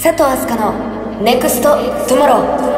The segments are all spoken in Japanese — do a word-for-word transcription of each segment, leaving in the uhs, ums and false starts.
佐藤飛鳥のネクストトゥモロー。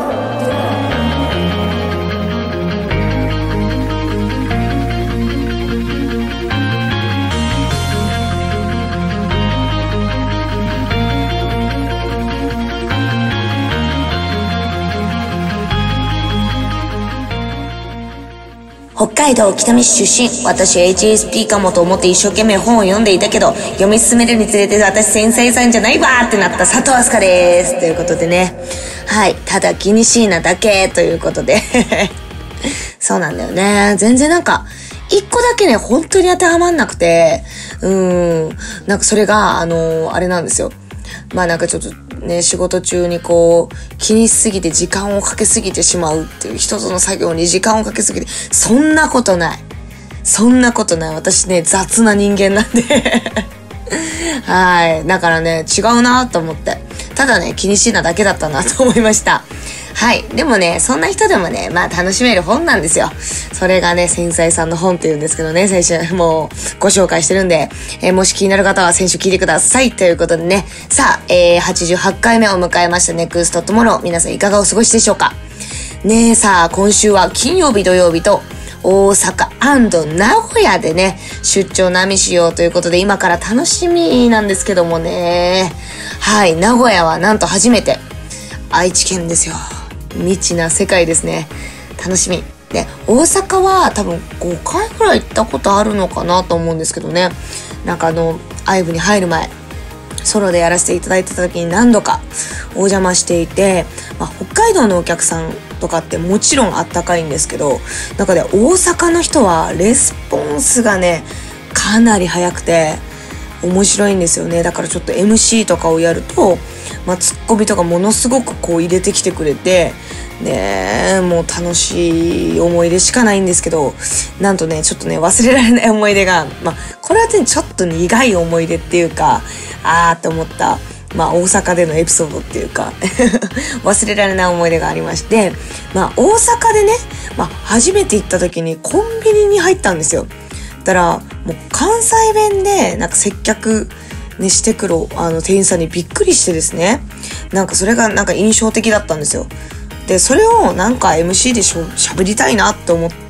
北海道北見市出身。私 エイチエスピー かもと思って一生懸命本を読んでいたけど、読み進めるにつれて私繊細さんじゃないわーってなった佐藤飛鳥です。ということでね。はい。ただ気にしいなだけということで。そうなんだよね。全然なんか、一個だけね、本当に当てはまんなくて、うーん。なんかそれが、あのー、あれなんですよ。まあなんかちょっとね、仕事中にこう、気にしすぎて時間をかけすぎてしまうっていう、一つの作業に時間をかけすぎて、そんなことない。そんなことない。私ね、雑な人間なんで。はい。だからね、違うなと思って。ただね、気にしいなだけだったなと思いました。はい。でもね、そんな人でもね、まあ楽しめる本なんですよ。それがね、繊細さんの本って言うんですけどね、先週もうご紹介してるんで、えー、もし気になる方は先週聞いてください。ということでね、さあ、えー、はちじゅうはちかいめを迎えましたネクストトゥモロー。皆さんいかがお過ごしでしょうか。ねえ、さあ、今週は金曜日土曜日と、大阪&名古屋でね、出張並みしようということで、今から楽しみなんですけどもね。はい、名古屋はなんと初めて、愛知県ですよ。未知な世界ですね。楽しみ。で、大阪は多分ごかいくらい行ったことあるのかなと思うんですけどね。なんかあの、アイブに入る前、ソロでやらせていただいてた時に何度かお邪魔していて、まあ、北海道のお客さんとかってもちろんあったかいんですけど、中で大阪の人はレスポンスがね、かなり早くて面白いんですよね。だからちょっと エムシー とかをやると、まあ、ツッコミとかものすごくこう入れてきてくれて、ね、もう楽しい思い出しかないんですけど、なんとね、ちょっとね、忘れられない思い出が、まあ、これはね、ちょっと苦い思い出っていうか、あーって思った、まあ、大阪でのエピソードっていうか、忘れられない思い出がありまして、まあ、大阪でね、まあ、初めて行った時にコンビニに入ったんですよ。だから、もう関西弁で、なんか接客、ね、してくる、あの、店員さんにびっくりしてですね。なんかそれがなんか印象的だったんですよ。で、それをなんか エムシー でしょ、喋りたいなって思って、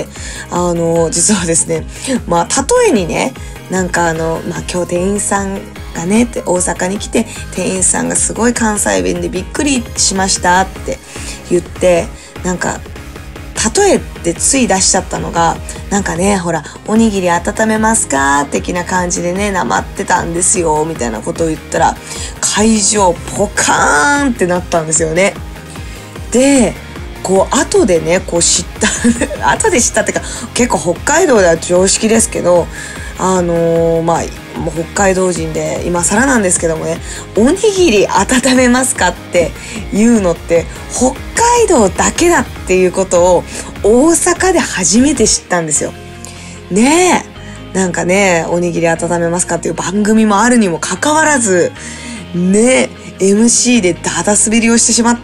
あの、実はですね、まあ、例えにね、なんかあの、まあ、今日店員さんがね、って大阪に来て、店員さんがすごい関西弁でびっくりしましたって言って、なんか、例えてつい出しちゃったのが、なんかね、ほら、おにぎり温めますか的な感じでね、なまってたんですよ、みたいなことを言ったら、会場ポカーンってなったんですよね。で、こう、後でね、こう知った、後で知ったっていうか、結構北海道では常識ですけど、あのー、まあ、もう北海道人で今更なんですけどもね、おにぎり温めますかっていうのって北海道だけだっていうことを大阪で初めて知ったんですよ。ねえ。なんかね、おにぎり温めますかっていう番組もあるにもかかわらず、ねえ、エムシー でダダ滑りをしてしまって、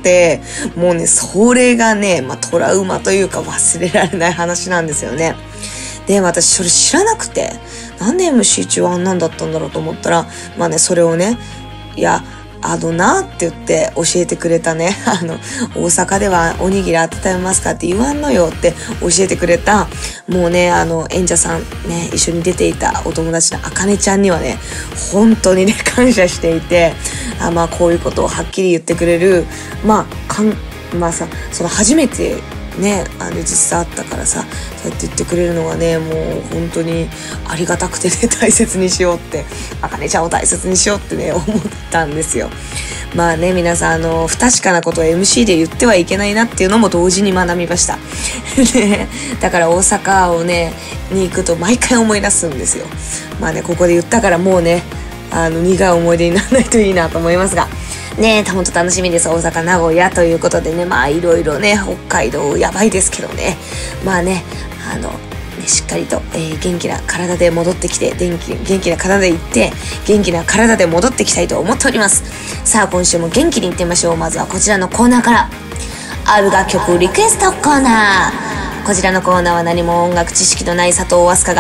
もうね、それがね、まあトラウマというか忘れられない話なんですよね。で、私それ知らなくて、なんで エムシー 中はあんなんだったんだろうと思ったら、まあね、それをね、いや、あのなって言って教えてくれたね、あの、大阪ではおにぎり温めますかって言わんのよって教えてくれた、もうね、あの、演者さんね、一緒に出ていたお友達のあかねちゃんにはね、本当にね、感謝していて、あ、まあこういうことをはっきり言ってくれる、まあ、かん、まあさ、その初めて、ね、あの実際あったからさ、そうやって言ってくれるのがね、もう本当にありがたくてね、大切にしようって、あかねちゃんを大切にしようってね、思ったんですよ。まあね、皆さん、あの、不確かなことを エムシー で言ってはいけないなっていうのも同時に学びました。ね、だから大阪をね、に行くと毎回思い出すんですよ。まあね、ここで言ったからもうね、あの、苦い思い出にならないといいなと思いますが、ねえ、ほんと楽しみです。大阪、名古屋ということでね、まあいろいろね、北海道やばいですけどね、まあね、あの、ね、しっかりと、えー、元気な体で戻ってきて、元気、元気な体で行って、元気な体で戻ってきたいと思っております。さあ、今週も元気に行ってみましょう。まずはこちらのコーナーから、ある楽曲リクエストコーナー。こちらのコーナーは何も音楽知識のない佐藤飛鳥が、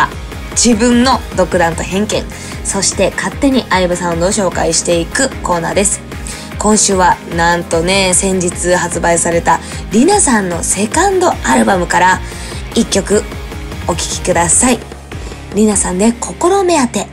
自分の独断と偏見、そして勝手にアイブサウンドを紹介していくコーナーです。今週はなんとね、先日発売されたリナさんのセカンドアルバムからいっきょくお聴きください。リナさんで心目当て。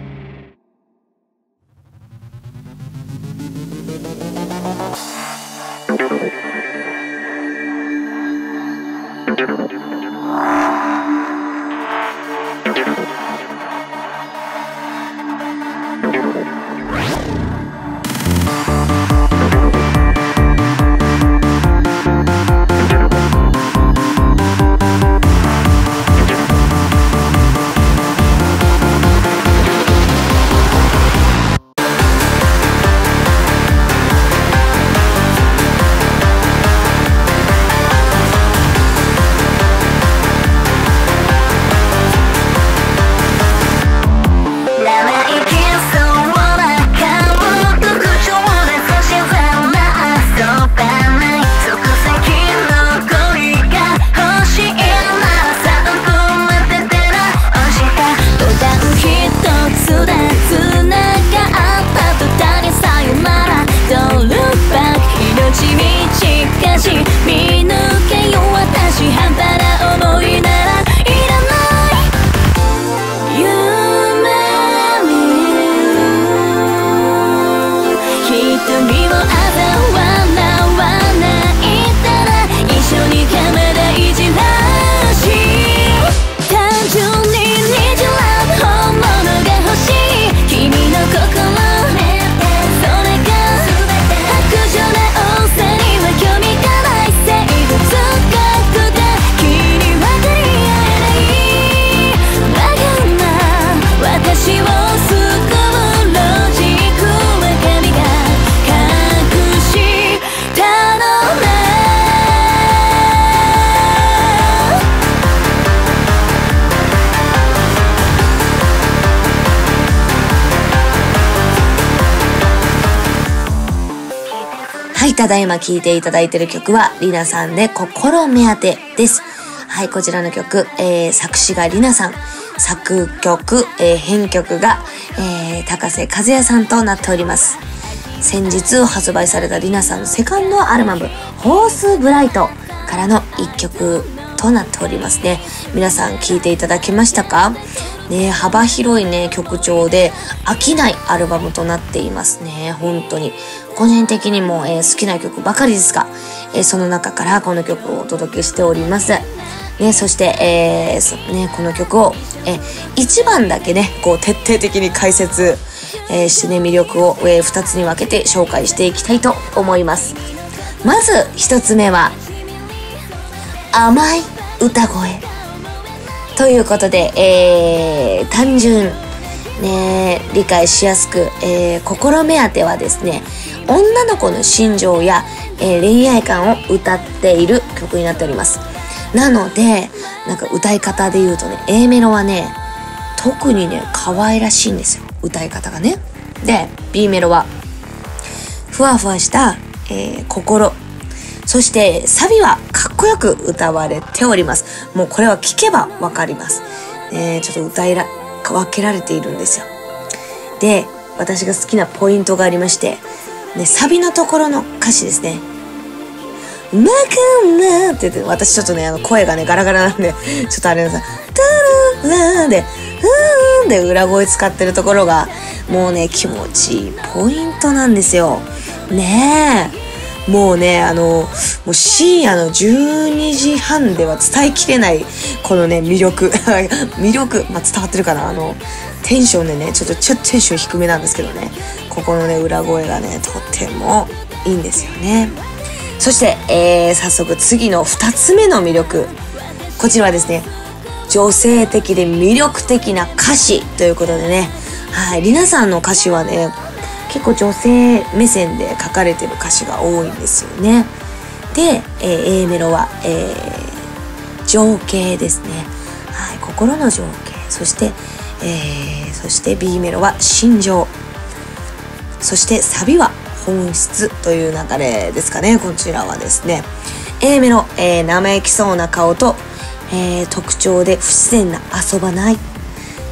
はい、ただいま聴いていただいている曲はリナさんで心目当てです。はい、こちらの曲、えー、作詞がリナさん、作曲、えー、編曲が、えー、高瀬和也さんとなっております。先日発売されたリナさんのセカンドアルバムホースブライトからの一曲となっておりますね。皆さん聴いていただけましたかね。幅広いね曲調で飽きないアルバムとなっていますね。本当に個人的にも、えー、好きな曲ばかりですが、えー、その中からこの曲をお届けしておりますね。そして、えーね、この曲を、えー、いちばんだけねこう徹底的に解説、えー、してね魅力を、えー、ふたつに分けて紹介していきたいと思います。まずひとつめは甘い歌声ということで、えー、単純ね理解しやすく、えー、心目当てはですね、女の子の心情や、えー、恋愛観を歌っている曲になっております。なのでなんか歌い方で言うとね、 A メロはね特にね可愛らしいんですよ、歌い方がね。で B メロはふわふわした、えー、心、そしてサビはかっこよく歌われております。もうこれは聞けばわかります、えー、ちょっと歌いら分けられているんですよ。で私が好きなポイントがありまして、ね、サビのところの歌詞ですね。まかんなって言って、私ちょっとねあの声がねガラガラなんでちょっとあれなんですよ。タララーでふーんで裏声使ってるところがもうね気持ちいいポイントなんですよねえ。もうねあのもう深夜のじゅうにじはんでは伝えきれないこのね魅力魅力、まあ、伝わってるかな。あのテンションでねちょっとちょっとテンション低めなんですけどね、ここのね裏声がねとってもいいんですよね。そして、えー、早速次のふたつめの魅力、こちらはですね、女性的で魅力的な歌詞ということでね、はい、リナさんの歌詞はね結構女性目線で書かれてる歌詞が多いんですよね。で、えー、A メロは、えー、情景ですね、はい、心の情景。そして、えー、そして B メロは心情。そしてサビは本質という流れですかね。こちらはですね A メロ、えー、生意気そうな顔と、えー、特徴で不自然な遊ばない。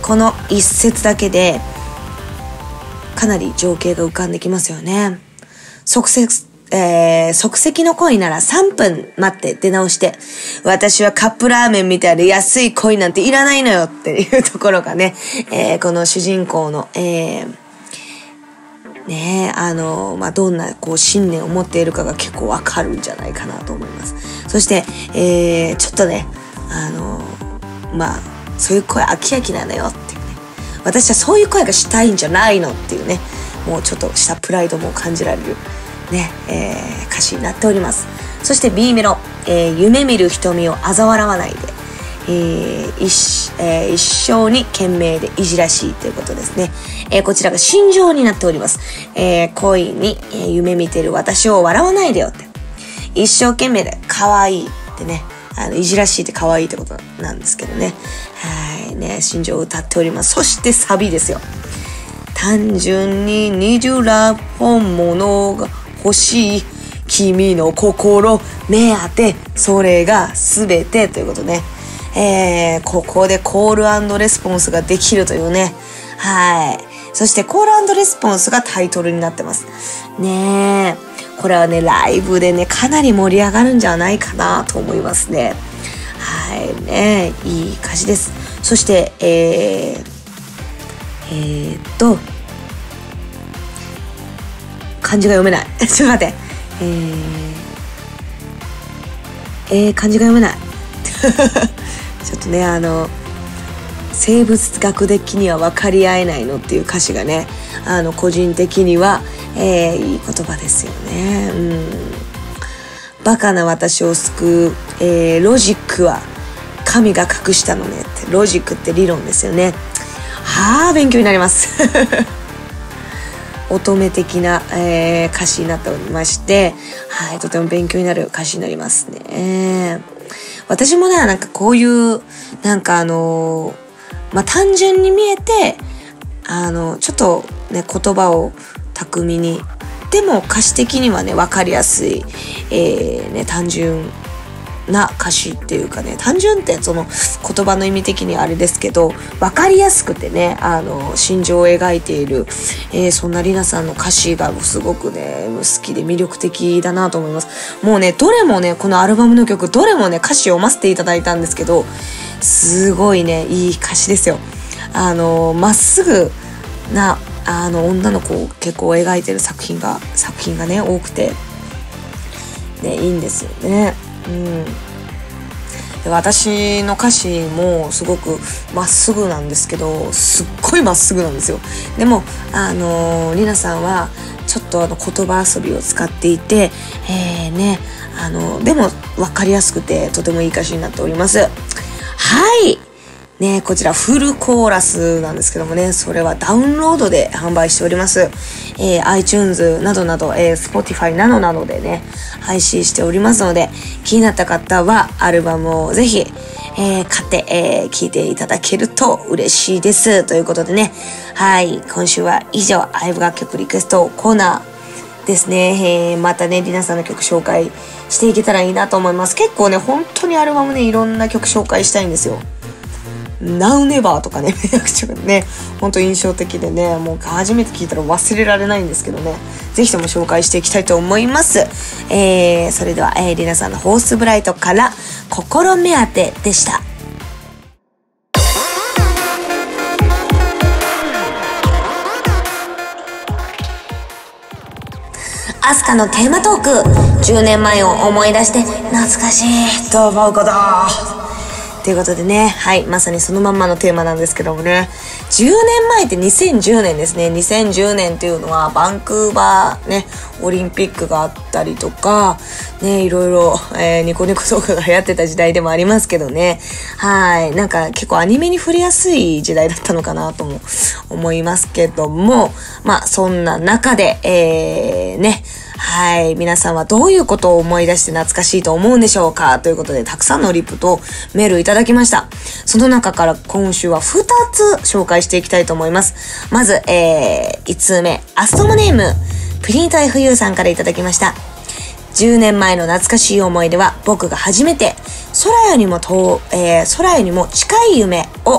この一節だけでかなり情景が浮かんできますよね。即席、えー、即席の恋ならさんぷん待って出直して、私はカップラーメンみたいで安い恋なんていらないのよっていうところがね、えー、この主人公の、えー、ねえ、あの、まあ、どんなこう信念を持っているかが結構わかるんじゃないかなと思います。そして、えー、ちょっとね、あの、まあ、そういう声飽き飽きなのよっていうね。私はそういう声がしたいんじゃないのっていうね、もうちょっとしたプライドも感じられるね、えー、歌詞になっております。そして B メロ、えー、夢見る瞳を嘲笑わないで、えー 一, えー、一生に懸命でいじらしいということですね。えー、こちらが心情になっております。えー、恋に、えー、夢見てる私を笑わないでよって。一生懸命で可愛いってね。あの、いじらしいって可愛いってことなんですけどね。はいね、心情を歌っております。そしてサビですよ。単純ににじゅう本物が欲しい君の心目当て、それが全てということね。えー、ここでコール&レスポンスができるというね。はい。そしてコール&レスポンスがタイトルになってます。ねえ。これはね、ライブでね、かなり盛り上がるんじゃないかなと思いますね。はいね。いい歌詞です。そして、えー、えー、っと、漢字が読めない。ちょっと待って。えー、えー、漢字が読めない。ちょっとね、あの、生物学的には分かり合えないのっていう歌詞がね、あの、個人的には、えー、いい言葉ですよね。うん。バカな私を救う、えー、ロジックは神が隠したのねって。ロジックって理論ですよね。はあ、勉強になります。乙女的な、えー、歌詞になっておりまして、はい、とても勉強になる歌詞になりますね。私もね、なんかこういう、なんかあのー、まあ、単純に見えて、あの、ちょっとね、言葉を巧みに、でも歌詞的にはね、わかりやすい、えー、ね、単純な歌詞っていうかね、単純ってその言葉の意味的にあれですけど、わかりやすくてね、あの、心情を描いている、えー、そんなりなさんの歌詞がすごくね、好きで魅力的だなと思います。もうね、どれもね、このアルバムの曲、どれもね、歌詞を読ませていただいたんですけど、すごいね、いい歌詞ですよ。あの、まっすぐな、あの、女の子を結構描いてる作品が、作品がね、多くて、ね、いいんですよね。うん、で私の歌詞もすごくまっすぐなんですけど、すっごいまっすぐなんですよ。でもあのー、りなさんはちょっとあの言葉遊びを使っていて、えー、ね、あのでも分かりやすくてとてもいい歌詞になっております。はい。ね、こちらフルコーラスなんですけどもね、それはダウンロードで販売しております。えー、iTunes などなど、えー、Spotify などなどでね、配信しておりますので、気になった方はアルバムをぜひ、えー、買って、えー、聴いていただけると嬉しいです。ということでね、はい、今週は以上、ライブ楽曲リクエストコーナーですね。えー、またね、りなさんの曲紹介していけたらいいなと思います。結構ね、本当にアルバムね、いろんな曲紹介したいんですよ。Now Never とかね、めちゃくちゃね、ほんと印象的でね、もう初めて聞いたら忘れられないんですけどね、ぜひとも紹介していきたいと思います。えー、それでは、えー、りなさんのホースブライトから心目当てでした。アスカのテーマトーク、じゅうねんまえを思い出して懐かしいと思うことということでね、はい、まさにそのまんまのテーマなんですけどもね、じゅうねんまえってにせんじゅうねんですね。にせんじゅうねんっていうのはバンクーバーね、オリンピックがあったりとか、ね、いろいろ、えー、ニコニコ動画が流行ってた時代でもありますけどね、はい、なんか結構アニメに触れやすい時代だったのかなとも思いますけども、まあそんな中で、えー、ね、はい。皆さんはどういうことを思い出して懐かしいと思うんでしょうかということで、たくさんのリプとメールいただきました。その中から今週はふたつ紹介していきたいと思います。まず、えー、いつつめ、アストモネーム、プリント エフユー さんからいただきました。じゅうねんまえの懐かしい思い出は、僕が初めて空よりもと、えー、空よりも近い夢を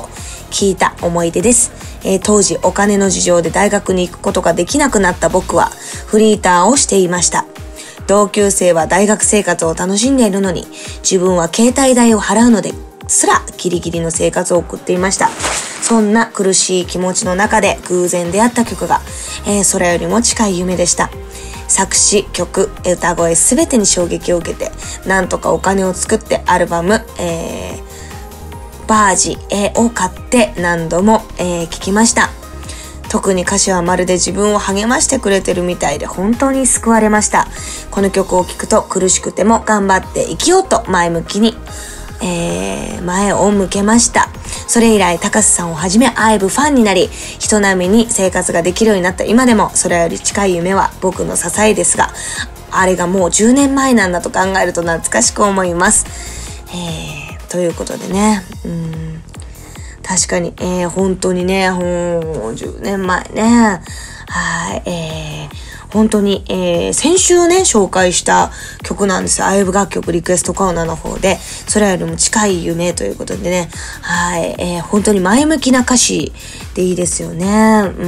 聞いた思い出です。えー、当時お金の事情で大学に行くことができなくなった僕はフリーターをしていました。同級生は大学生活を楽しんでいるのに、自分は携帯代を払うのですらギリギリの生活を送っていました。そんな苦しい気持ちの中で偶然出会った曲が、えー、空よりも近い夢でした。作詞、曲、歌声すべてに衝撃を受けて、なんとかお金を作ってアルバム、えー、バージ、えー、を買って何度も、えー、聴きました。特に歌詞はまるで自分を励ましてくれてるみたいで本当に救われました。この曲を聴くと苦しくても頑張って生きようと前向きに、えー、前を向けました。それ以来高瀬さんをはじめアイブファンになり、人並みに生活ができるようになった今でもそれより近い夢は僕の支えですが、あれがもうじゅうねんまえなんだと考えると懐かしく思います。えー、ということでね、うん確かに、えー、本当にね、もうじゅうねんまえね。はい、えー、本当に、えー、先週ね、紹介した曲なんですよ。アイブ楽曲リクエストコーナーの方で、それよりも近い夢ということでね、はい、えー、本当に前向きな歌詞でいいですよね。うん。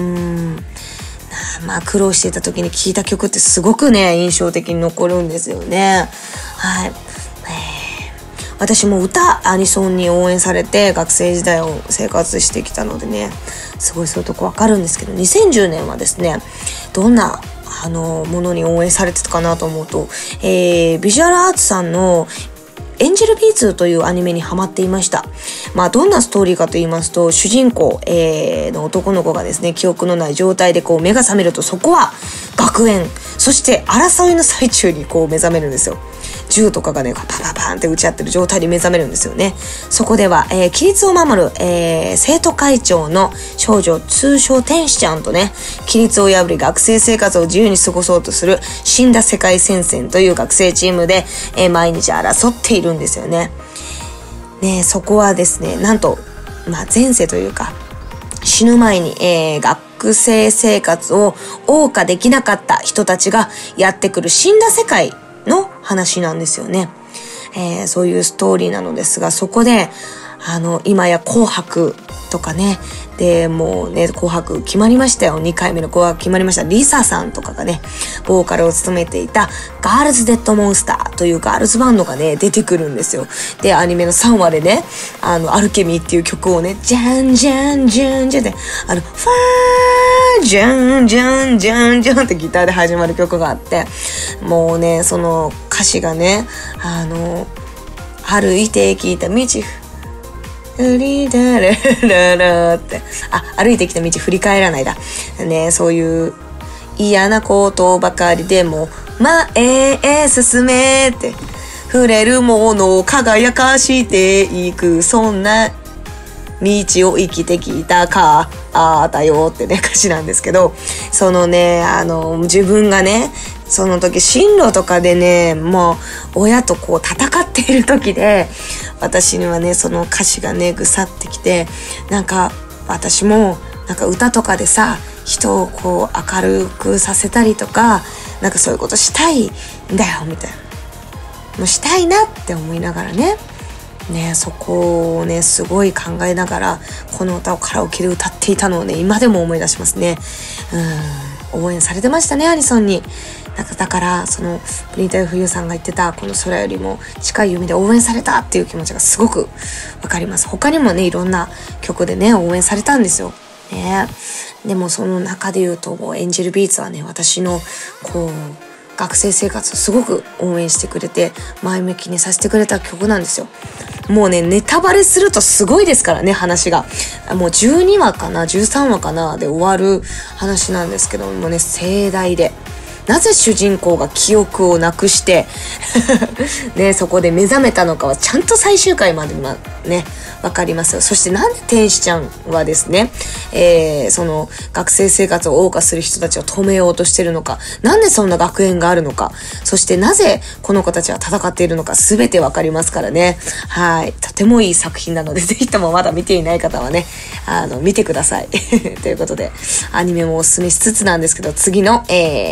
まあ、苦労していた時に聴いた曲ってすごくね、印象的に残るんですよね。はい。私も歌、アニソンに応援されて学生時代を生活してきたのでね、すごいそういうとこわかるんですけど、にせんじゅうねんはですね、どんなあのものに応援されてたかなと思うと、えー、ビジュアルアーツさんのエンジェルビーツというアニメにハマっていました。まあどんなストーリーかと言いますと、主人公、えー、の男の子がですね、記憶のない状態でこう目が覚めると、そこは学園、そして争いの最中にこう目覚めるんですよ。銃とかがね、パパパーンって撃ち合ってる状態に目覚めるんですよね。そこでは、えー、規律を守る、えー、生徒会長の少女、通称天使ちゃんとね、規律を破り学生生活を自由に過ごそうとする死んだ世界戦線という学生チームで、えー、毎日争っているんですよね。ね、そこはですね、なんと、まあ前世というか、死ぬ前に、えー、学生生活を謳歌できなかった人たちがやってくる死んだ世界の話なんですよね。えー、そういうストーリーなのですが、そこで、あの、今や紅白とかね、で、もうね、紅白決まりましたよ。にかいめの紅白決まりました。リサさんとかがね、ボーカルを務めていたガールズデッドモンスターというガールズバンドがね、出てくるんですよ。で、アニメのさんわでね、あの、アルケミーっていう曲をね、じゃんじゃんじゃんじゃんって、あの、ファーじゃんじゃんじゃんじゃんってギターで始まる曲があって、もうね、その歌詞がね、あの、歩いてきた道、振りだらららって。あ、歩いてきた道振り返らないだ。ね、そういう嫌なことばかりでも前へ進めって。触れるものを輝かしていく。そんな道を生きてきたか。あーだよってね、歌詞なんですけど。そのね、あの、自分がね、その時進路とかでね、もう親とこう戦っている時で、私にはね、その歌詞がね、ぐさってきて、なんか私もなんか歌とかでさ、人をこう明るくさせたりとか、なんかそういうことしたいんだよみたいな、もうしたいなって思いながらね、ね、そこをねすごい考えながらこの歌をカラオケで歌っていたのをね、今でも思い出しますね。うん、応援されてましたね、アニソンに。だから、だからそのプリンタイフユーさんが言ってたこの空よりも近い夢で応援されたっていう気持ちがすごくわかります。他にもね、いろんな曲でね応援されたんですよ。ね、でもその中で言うともうエンジェルビーツはね、私のこう学生生活をすごく応援してくれて前向きにさせてくれた曲なんですよ。もうね、ネタバレするとすごいですからね、話が。もうじゅうにわかな、じゅうさんわかなで終わる話なんですけどもね、盛大で。なぜ主人公が記憶をなくしてね、そこで目覚めたのかはちゃんと最終回までね、わかりますよ。そしてなんで天使ちゃんはですね、えー、その学生生活を謳歌する人たちを止めようとしてるのか、なんでそんな学園があるのか、そしてなぜこの子たちは戦っているのか、すべてわかりますからね。はい。とてもいい作品なので、ぜひともまだ見ていない方はね、あの、見てください。ということで、アニメもおすすめしつつなんですけど、次の、えー、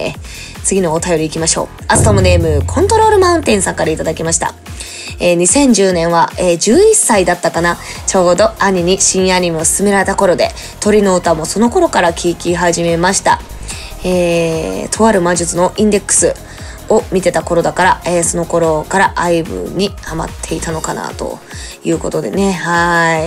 次のお便り行きましょう。アストムネーム、コントロールマウンテンさんからいただきました。えー、にせんじゅうねんは、えー、じゅういっさいだったかな。ちょうど兄に新アニメを勧められた頃で、鳥の歌もその頃から聴き始めました。えー、とある魔術のインデックスを見てた頃だから、えー、その頃からアイブにハマっていたのかなということでね。はい。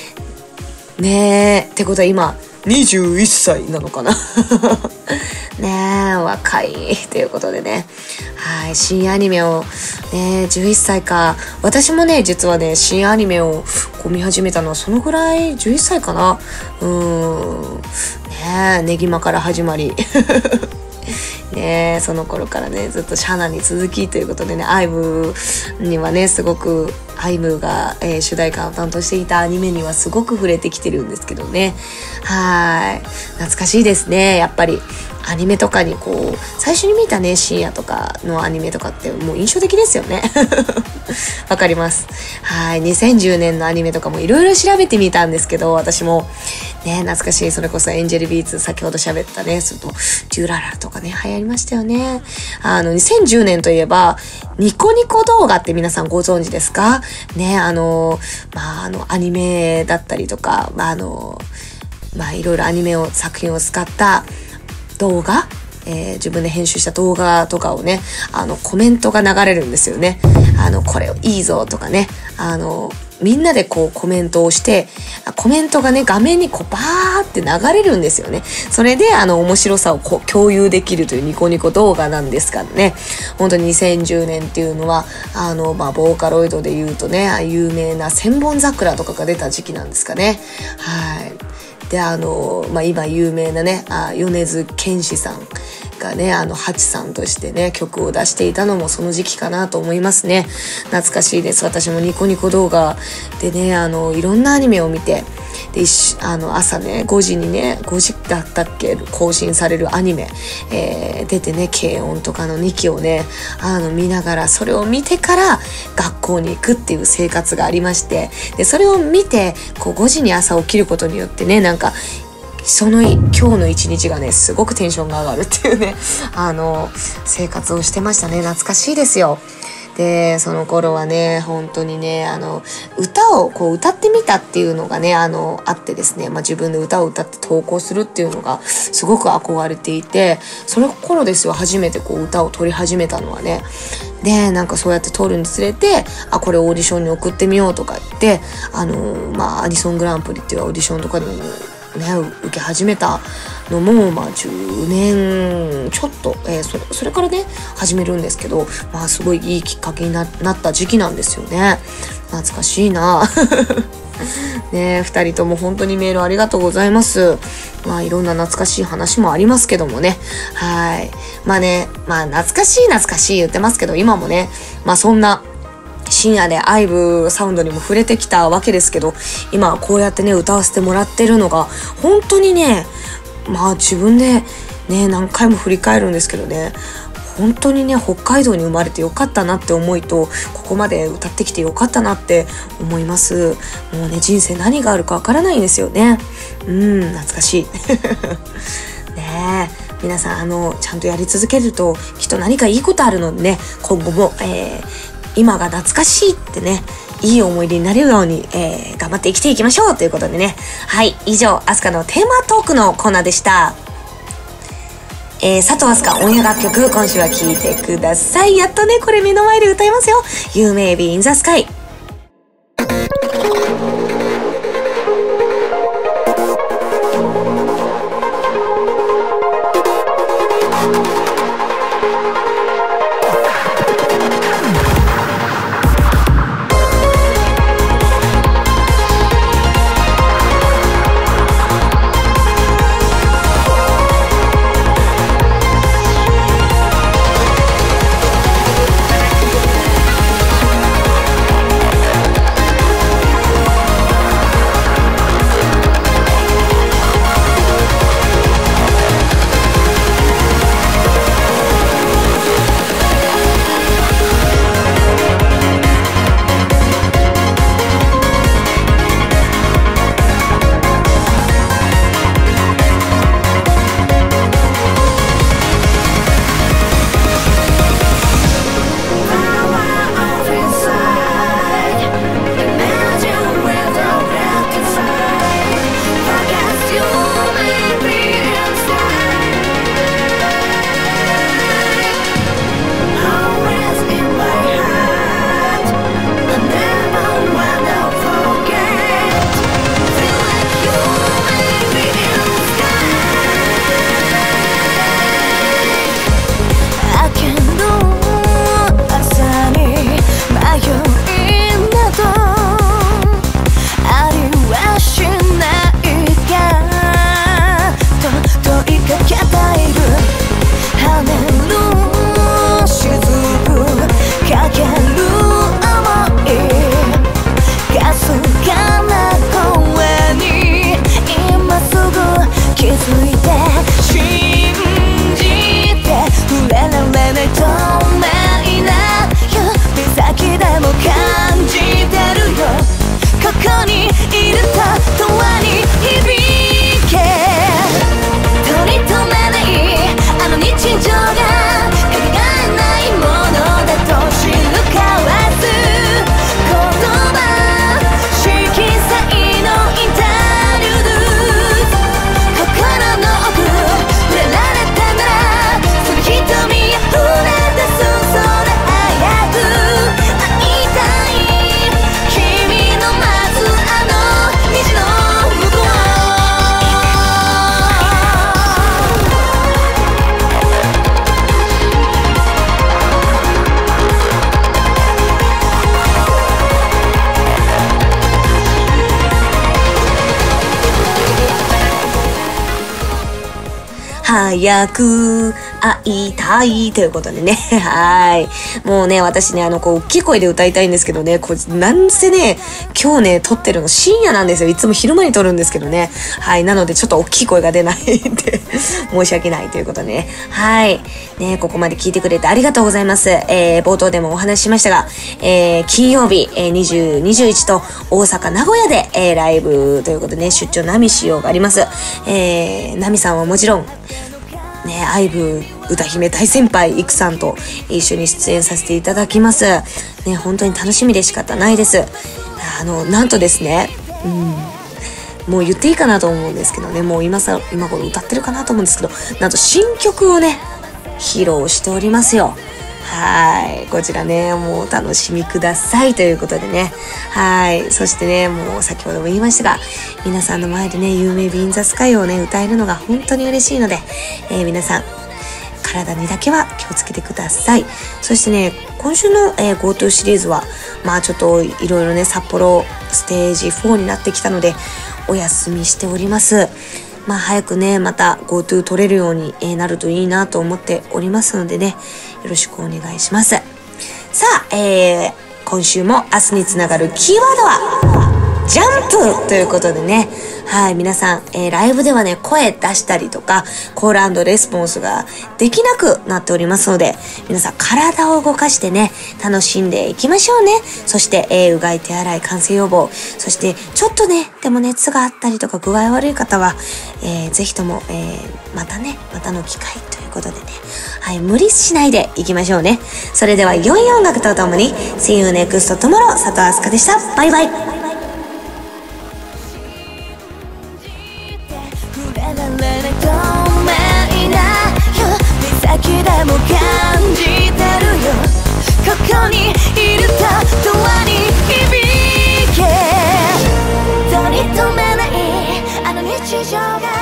ねえ、ってことは今、にじゅういっさいなのかなねえ、若いということでね。はい、新アニメをね、じゅういっさいか。私もね、実はね、新アニメをこう見始めたのはそのぐらい、じゅういっさいかな。うーん。ねえ、ネギマから始まり。ねえ、その頃からね、ずっとシャナに続きということでね、アイムにはね、すごく、アイムが、えー、主題歌を担当していたアニメにはすごく触れてきてるんですけどね。はい。懐かしいですね、やっぱり。アニメとかにこう、最初に見たね、深夜とかのアニメとかってもう印象的ですよね。わかります。はい。にせんじゅうねんのアニメとかもいろいろ調べてみたんですけど、私も、ね、懐かしい。それこそエンジェルビーツ、先ほど喋ったね、それと、デュララとかね、流行りましたよね。あの、にせんじゅうねんといえば、ニコニコ動画って皆さんご存知ですか？ね、あの、まあ、あの、アニメだったりとか、まあ、あの、まあ、いろいろアニメを、作品を使った動画、えー、自分で編集した動画とかをね、あの、コメントが流れるんですよね。あの、これいいぞとかね、あの、みんなでこうコメントをして、コメントがね、画面にこうバーって流れるんですよね。それであの面白さをこう共有できるというニコニコ動画なんですからね。本当ににせんじゅうねんっていうのは、あの、まあ、ボーカロイドで言うとね、有名な千本桜とかが出た時期なんですかね。はい。で、あの、まあ、今有名なね、あ米津玄師さんがね、あの、ハチさんとしてね、曲を出していたのもその時期かなと思いますね。懐かしいです。私もニコニコ動画でね、あの、いろんなアニメを見て、で、あの、朝ね、ごじにね、ごじだったっけ、更新されるアニメ、えー、出てね、軽音とかのにきをね、あの、見ながら、それを見てから学校に行くっていう生活がありまして、で、それを見て、こう、ごじに朝起きることによってね、なんか、その今日の一日がね、すごくテンションが上がるっていうね、あの、生活をしてましたね。懐かしいですよ。で、その頃はね、本当にね、あの、歌をこう歌ってみたっていうのがね、あの、あってですね、まあ、自分で歌を歌って投稿するっていうのがすごく憧れていて、その頃ですよ、初めてこう歌を撮り始めたのはね。で、なんかそうやって撮るにつれて、あ、これオーディションに送ってみようとか言って、あの、まあ、アニソングランプリっていうオーディションとかにもね、受け始めたのも、まあ、じゅうねんちょっと、えー、それ、それからね、始めるんですけど、まあ、すごいいいきっかけに な, なった時期なんですよね。懐かしいなねえ、二人とも本当にメールありがとうございます。まあ、いろんな懐かしい話もありますけどもね。はい。まあね、まあ、懐かしい懐かしい言ってますけど、今もね、まあ、そんな、深夜でアイブサウンドにも触れてきたわけですけど、今はこうやってね、歌わせてもらってるのが、本当にね、まあ自分でね、何回も振り返るんですけどね、本当にね、北海道に生まれてよかったなって思いと、ここまで歌ってきてよかったなって思います。もうね、人生何があるかわからないんですよね。うん、懐かしい。ねえ。皆さん、あの、ちゃんとやり続けると、きっと何かいいことあるのでね、今後も、えー、今が懐かしいってね、いい思い出になれるように、えー、頑張って生きていきましょうということでね。はい、以上、アスカのテーマトークのコーナーでした。えー、佐藤アスカオンエア楽曲、今週は聴いてください。やっとね、これ目の前で歌いますよ。You may be in the sky。 早く会いたいということでね。はい。もうね、私ね、あの、こう、大きい声で歌いたいんですけどね、こう、なんせね、今日ね、撮ってるの深夜なんですよ。いつも昼間に撮るんですけどね。はい。なので、ちょっと大きい声が出ないんで、申し訳ないということでね。はい。ね、ここまで聞いてくれてありがとうございます。えー、冒頭でもお話ししましたが、えー、金曜日、えー、にじゅう、にじゅういちと大阪、名古屋で、えー、ライブということでね、出張ナミ仕様があります。えー、ナミさんはもちろん、ね、アイブ歌姫大先輩イクさんと一緒に出演させていただきます。ね、本当に楽しみで仕方ないです。あの、なんとですね、うん、もう言っていいかなと思うんですけどね、もう今さ、今頃歌ってるかなと思うんですけど、なんと新曲をね、披露しておりますよ。はい。こちらね、もうお楽しみくださいということでね。はい。そしてね、もう先ほども言いましたが、皆さんの前でね、有名ビーンザスカイをね、歌えるのが本当に嬉しいので、えー、皆さん、体にだけは気をつけてください。そしてね、今週の、えー、GoTo シリーズは、まあちょっといろいろね、札幌ステージフォーになってきたので、お休みしております。まあ早くね、また GoTo 取れるようになるといいなと思っておりますのでね、よろしくお願いします。さあ、えー、今週も明日につながるキーワードは、ジャンプということでね、はい、皆さん、えー、ライブではね、声出したりとか、コール&レスポンスができなくなっておりますので、皆さん体を動かしてね、楽しんでいきましょうね。そして、えー、うがい手洗い、感染予防、そして、ちょっとね、でも熱があったりとか、具合悪い方は、えー、ぜひとも、えー、またね、またの機会ということでね、はい、無理しないでいきましょうね。それでは、良い音楽とともに、See you next tomorrow、佐藤飛鳥でした。バイバイ。 先でも感じてるよ、ここにいると永遠に響け、取り留めないあの日常が